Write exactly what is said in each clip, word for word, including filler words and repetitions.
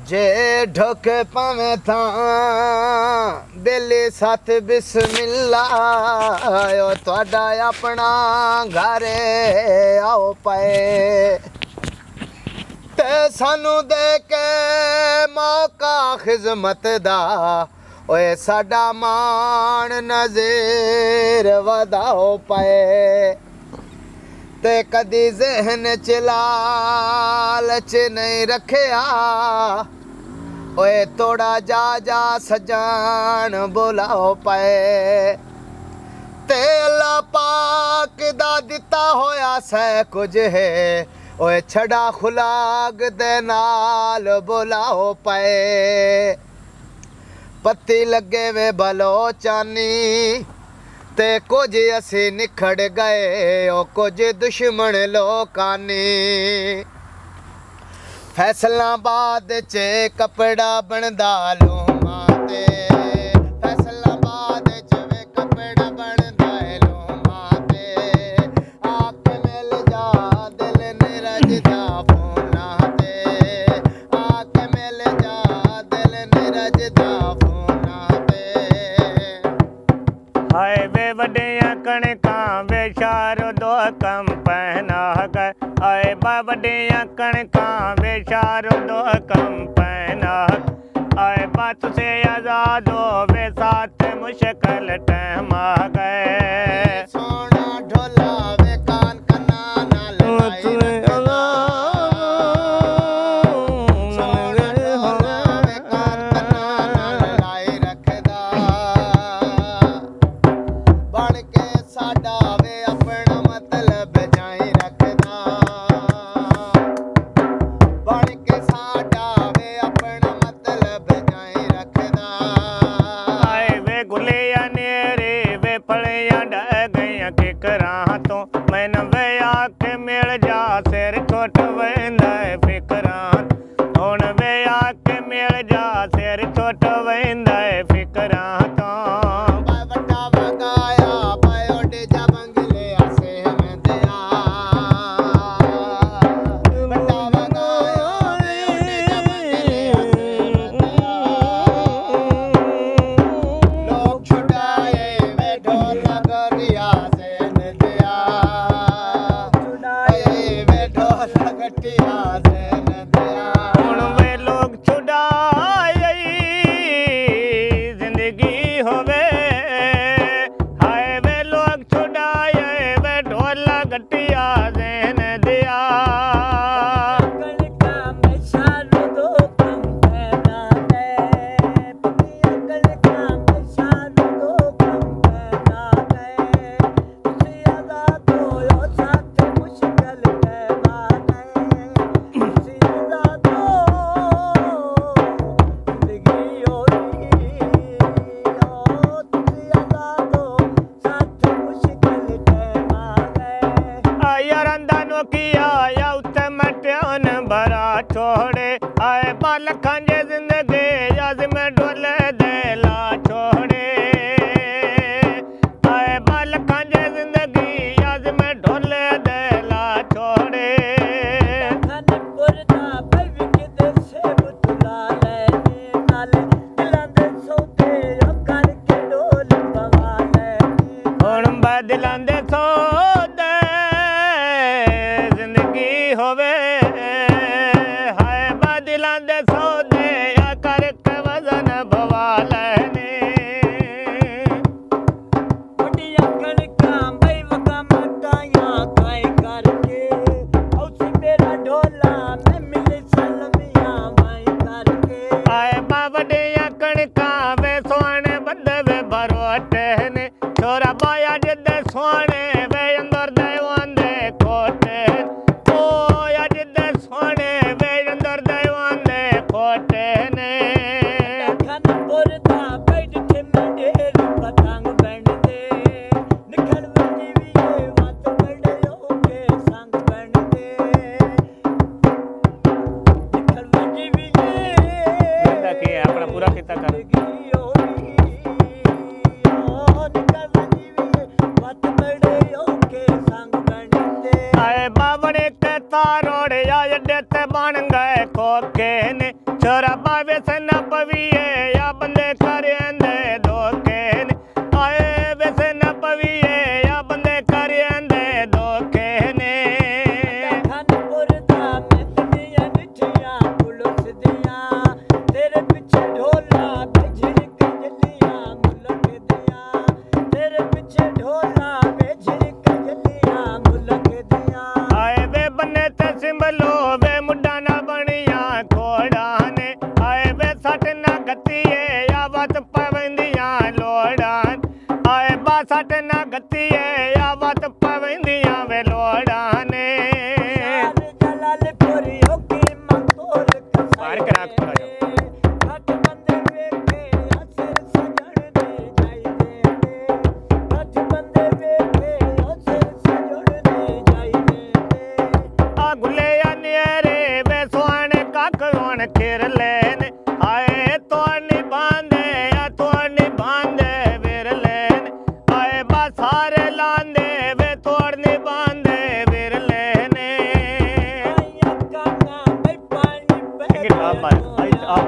जे ढोके पावे था दिली साथ बिस्मिल्लाह ओ तुहाडा अपना घर आओ पाए ते सानू दे के मौका खिदमत दा ओए साडा मान नज़ीर वधाओ पाए ते कदी जहन च लालच नहीं रखिया ओए थोड़ा जा जा सजान बुलाओ पाए ते अल्लाह पाक दा दिता होया सै कुछ है ओए छड़ा खुलाग दे नाल बुलाओ पाए पत्ती लगे वे बलोचानी ते कुछ असी निखड़ गए ओ कुछ दुश्मन लोकानी फैसलाबाद च कपड़ा बनदा लूमा ते फैसलाबाद च वे कपड़ा बनदा लूमा ते आके मिल जा दिल निरजदा फूना ते आके मिल जा दिल निरजदा फूना ते हाय वे वड्डियां कणकां वे शारो दो कम पहना गए आए बावडियां कणकां वे शारो दो कम पहना आए बात से आजाद हो वे साथ मुश्किल टाइम आ गए सोना ढोला वे कान कना नाल सोना ढोला वे कान कना नाल लाई रखदा बन के साडा वे अपना मतलब जाई रखदा बन के साडा वे अपना मतलब जाई रखदा आए वे गुलिया नेरे वे फलियां डह गईयां के करां तो मैन वे आके मिल जा सिर छोट वेंदा फिकरां हुण वे आके मिल जा सिर छोट वेंदा फिकरां तो वड्डा वगाया पायो डेजा बंगले आसे में दिया वड्डा वगाया पायो डेजा बंगले आसे में दिया लोग छुड़ाए वे ढोल गरिया से न दिया छुड़ाए वे ढोल गटिया से न दिया हुण वे लोग छुड़ाए जिंदगी होवे हाय वे लोग छुड़ाए वे ढोला गटिया देन दिया कणका में शारो दो कम पहना है कणका में शारो दो कम पहना है तुसी आजाद होयो साथ मुश्किल पैदा है तुसी आजाद हो जिंदगी होगी ओ तुसी आजाद हो साथ मुश्किल पैदा है यार अंदा नो किया या उत्ते मटियान बरा छोड़े आए बालखां जे जिंदगी याद में डोले देला छोड़े आए बालखां जे जिंदगी याद में डोले देला छोड़े खानपुर दा भाई किते से बुतला ले नाले दिलां दे सोते ओ करके डोल पवा ले हुण बदलां दे सौदे जिंदगी होवे हाय बदलां दे सौदे या करके वजन भवा लेने बड़िया कणका भाई वका मटाया खाए करके औसी मेरा ढोला में मिले सलमिया भाई करके आए बावडियां कणकां वे सोने बंदे वे भरोटे ने छोरा बाया जिद्दे सोने वे अंदर दे वांदे कोटे ओ या जिद्दे सोने वे अंदर दे वांदे कोटे ने खानपुर दा बैठ के मंडेर पतंग बन दे निखड़ वजी भी मत बड़यो के संग बन दे निखड़ वजी भी बंदा की है अपना पूरा खिता कर जिंदगी होगी ओ निखड़ वजी भी मत बड़यो आ सट ना गती है आ वत पवंदियां वे लोड़ा ने जलालपुरी होके मंगोल बाहर करा थोड़ा जा घट बंदे वेखे असर सजण दे जाईदे घट बंदे वेखे असर सजण दे जाईदे आ गुले नेरे वे सोने काक होन खेर लेन आए तो नहीं बांधे आ तो नहीं बांधे वीर लेन आए बा सारे लांदे वे तोड़ नहीं बांधे वीर लेने आया काका मैं पानी पे एक गिटार मार, आई आ।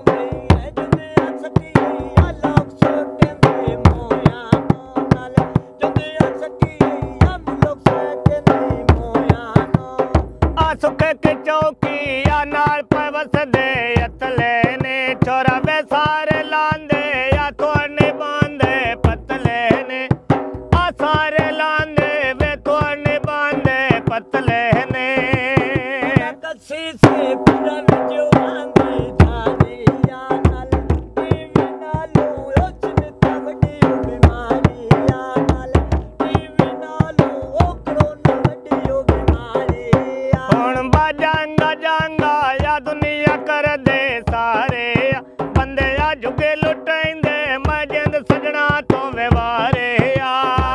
आ सुख के चौकी आ नाल पवस दे अतले ने छोरा वे सारे लांदे आ तोड़ नहीं बांधे पतले ने आ सारे लांदे वे तोड़ नहीं बांधे पतले ने हुण बाजांगा जांगा या दुनिया कर दे सारे बंदे आ जुगे लुटाइंदे मैं जिंद सजना तो व्यवहारे आ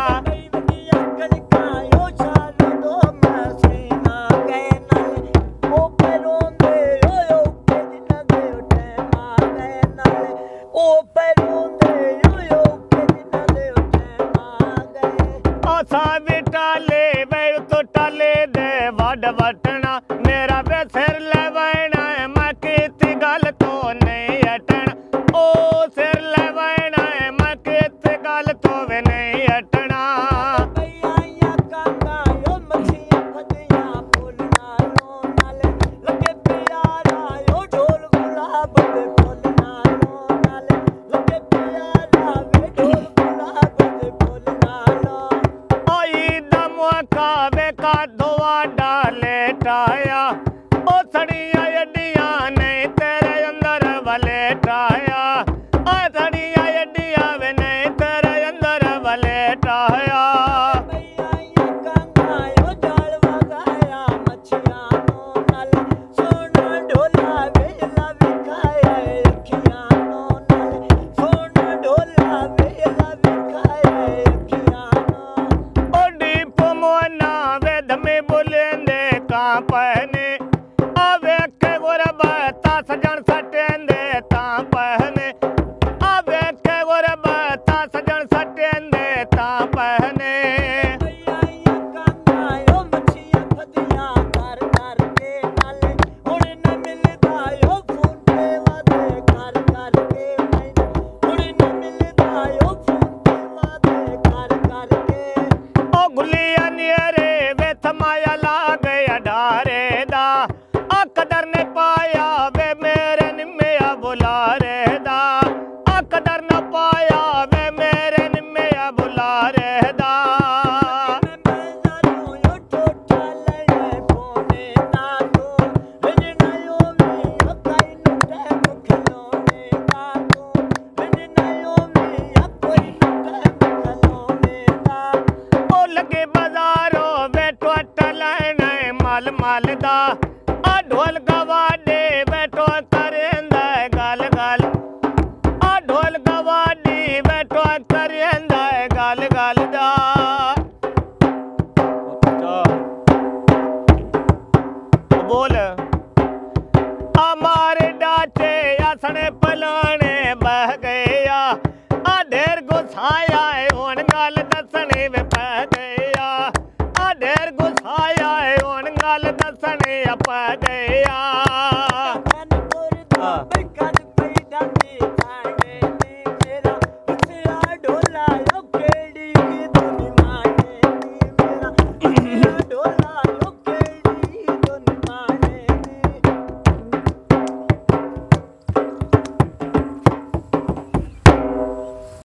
टाले वे तो टाले दे वड वटना मेरा वे सिर लेवना है मैं किती गल तो नहीं हटना ओ सिर लेवना है मैं किती गल तो वे नहीं हटना कावे का धोआ डाले टाया ओ सड़िया अड्डिया नहीं तेरे अंदर वाले टाया ओ सड़िया अड्डिया वे नहीं तेरे अंदर वाले टाया पहने आवे के गुरबता सजन सटेंदे ता पहने आवे के गुरबता सजन सटेंदे ता पहने ओ गुलिया नेरे वे थमाया ला गया डारे दा आ कदर ने पाया वे मेरे निम्या बुला रे दा आ कदर न पाया वे मेरे निम्या बुला रे दा ओ लगे बाजारों वे टोटल माल माल दा आ ढोल गवाडे बैठो करेंदा गल गल आ ढोल गवाडी बैठो करेंदा गल गल दा बोल हमारे डाचे आसने पलाने बह गया आ ढेर गुस्साया हुन गल दसने वे पह गया आ ढेर गुस्साया हुन गल दसने पै गया